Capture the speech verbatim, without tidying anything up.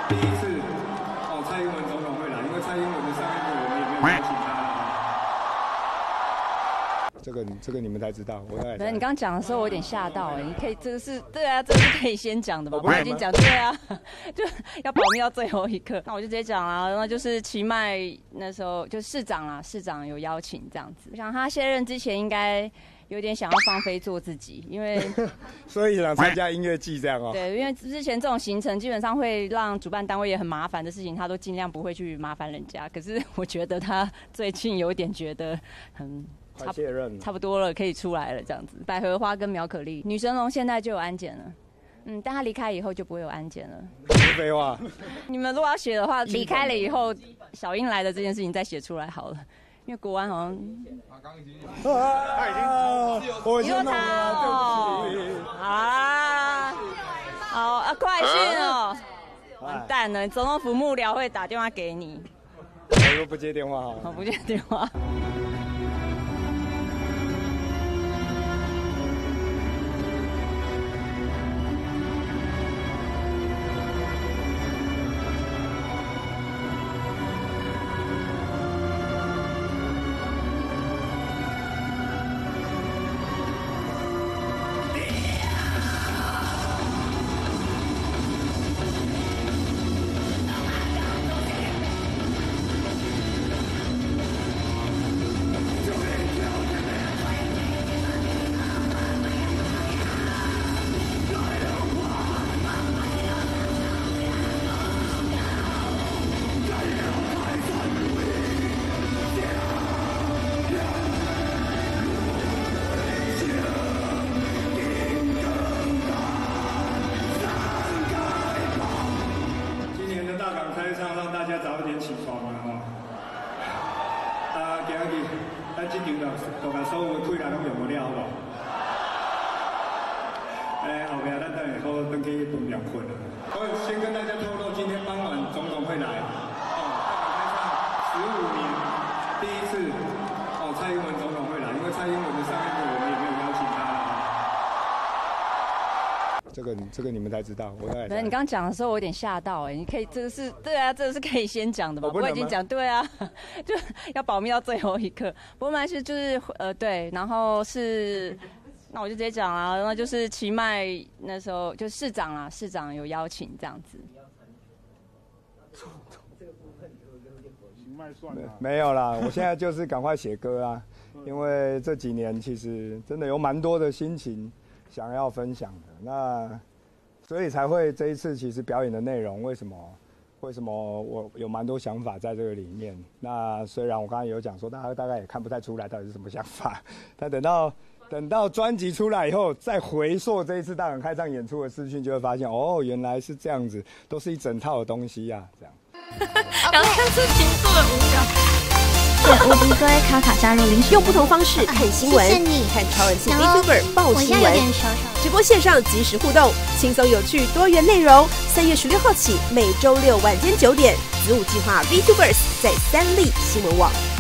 第一次哦，蔡英文总统会来，因为蔡英文的上一个我们也没有邀请他。这个这个你们才知道，我大概。 你刚刚讲的时候我有点吓到哎，你可以这个是对啊，这个是可以先讲的吧？我已经讲对啊，就要保密到最后一刻。那我就直接讲啦，那就是奇迈那时候就市长啦，市长有邀请这样子。我想他卸任之前应该有点想要放飞做自己，因为所以想参加音乐季这样哦。 对，因为之前这种行程基本上会让主办单位也很麻烦的事情，他都尽量不会去麻烦人家。可是我觉得他最近有点觉得很。 差卸任差不多了，可以出来了，这样子。百合花跟苗可丽，女神龙现在就有安检了，嗯，但她离开以后就不会有安检了。 废话， 你们如果要写的话，离开了以后，小英来的这件事情再写出来好了，因为国安好像。他刚已经有。他已经。我先弄了，对不起。啊，好啊，快讯哦，完蛋了，总统府幕僚会打电话给你。 我又不接电话好了。 我不接电话。早一点起床啊！吼，啊，今日咱这场就把所有的困难拢用不了，好不好？哎，后面咱等下好回去饭店困了。我先跟大家透露，今天傍晚总统会来，哦，大港开唱十五年第一次，哦，蔡英文总统会来，因为蔡英文的上一个我们也没有邀请他。这个这个你们才知道，我大概。你刚刚讲的时候我有点吓到哎，你可以这个是对啊，这个是可以先讲的吧？我已经讲对啊，就要保密到最后一刻。不过没关系，就是呃对，然后是，那我就直接讲啦，那就是奇迈那时候就市长啦，市长有邀请这样子。 没有啦，我现在就是赶快写歌啊，因为这几年其实真的有蛮多的心情想要分享的，那所以才会这一次其实表演的内容为什么为什么我有蛮多想法在这个里面。那虽然我刚才有讲说大家大概也看不太出来到底是什么想法，但等到等到专辑出来以后，再回溯这一次大港开唱演出的视讯，就会发现哦，原来是这样子，都是一整套的东西呀、啊，这样。 刚看事情做的无聊。 对，乌迪哥卡卡加入临时， 用不同方式看新闻， 谢谢你看超人气 VTuber 报新闻，直播线上即时互动，轻松有趣多元内容。三月十六号起，每周六晚间九点，子午计划 VTubers 在三立新闻网。